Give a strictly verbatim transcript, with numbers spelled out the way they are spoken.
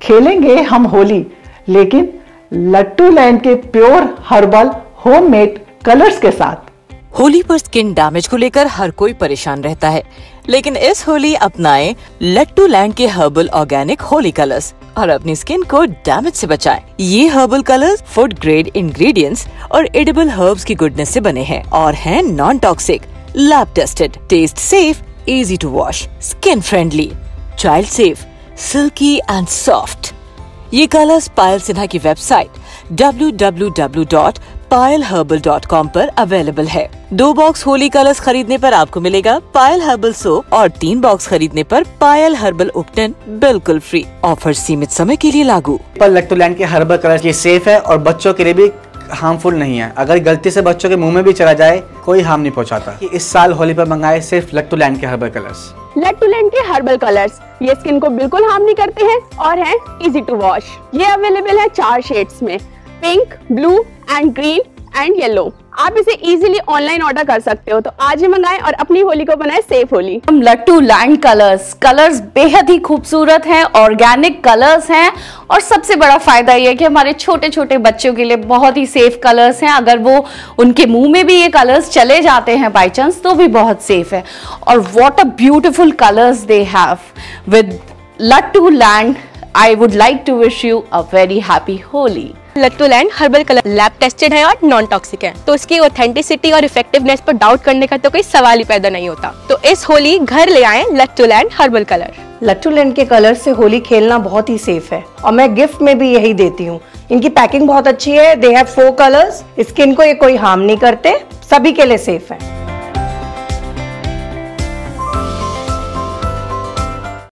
खेलेंगे हम होली, लेकिन लट्टू लैंड के प्योर हर्बल होममेड कलर्स के साथ। होली पर स्किन डैमेज को लेकर हर कोई परेशान रहता है, लेकिन इस होली अपनाएं लट्टू लैंड के हर्बल ऑर्गेनिक होली कलर्स और अपनी स्किन को डैमेज से बचाएं। ये herbal colours food grade ingredients और एडिबल हर्ब्स की गुडनेस से बने हैं और हैं non toxic, lab tested, test safe, easy to wash, skin friendly, child safe, silky and soft. ये कलर्स पायल सिन्हा की website W W W dot Payal herbal dot com पर अवेलेबल है। दो बॉक्स होली कलर्स खरीदने पर आपको मिलेगा पायल हर्बल सोप और तीन बॉक्स खरीदने पर पायल हर्बल उपटन बिल्कुल फ्री। ऑफर सीमित समय के लिए लागू। पर लट्टू लैंड के हर्बल कलर्स ये सेफ है और बच्चों के लिए भी हार्मफुल नहीं है। अगर गलती से बच्चों के मुंह में भी चला जाए कोई हार्म नहीं पहुंचाता। इस साल होली पर मंगाए सिर्फ लट्टू लैंड के हर्बल कलर्स। लट्टू लैंड के हर्बल कलर्स ये स्किन को बिल्कुल हार्म नहीं करते हैं और हैं इजी टू वॉश। ये अवेलेबल है चार शेड्स में, pink, blue and green and yellow. आप इसे इजीली ऑनलाइन ऑर्डर कर सकते हो, तो आज ही मंगाएं और अपनी होली को बनाएं सेफ होली। हम लट्टू लैंड कलर्स कलर्स बेहद ही खूबसूरत हैं, ऑर्गेनिक कलर्स हैं और सबसे बड़ा फायदा ये है कि हमारे छोटे छोटे बच्चों के लिए बहुत ही सेफ कलर्स हैं। अगर वो उनके मुंह में भी ये कलर्स चले जाते हैं बाई चांस तो भी बहुत सेफ है। और what a beautiful colours they have with Lattu land. I would like to wish you a very happy Holi. Lattu land herbal colour lab tested है और नॉन टॉक्सिक है, तो इसकी ऑथेंटिसिटी और इफेक्टिवनेस पर डाउट करने का तो कोई सवाल ही पैदा नहीं होता। तो इस होली घर ले आएं Lattu land herbal colour. Lattu land के कलर से होली खेलना बहुत ही सेफ है और मैं गिफ्ट में भी यही देती हूँ। इनकी पैकिंग बहुत अच्छी है। They have four colours, skin को ये कोई हार्म नहीं करते, सभी के लिए सेफ है।